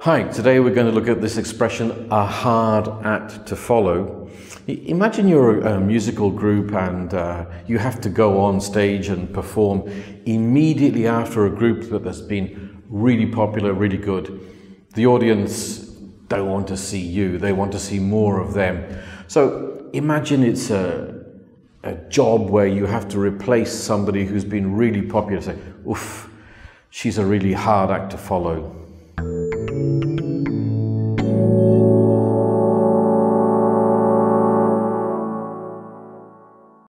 Hi, today we're going to look at this expression, a hard act to follow. Imagine you're a musical group and you have to go on stage and perform immediately after a group that has been really popular, really good. The audience don't want to see you, they want to see more of them. So imagine it's a job where you have to replace somebody who's been really popular. Say, oof, she's a really hard act to follow.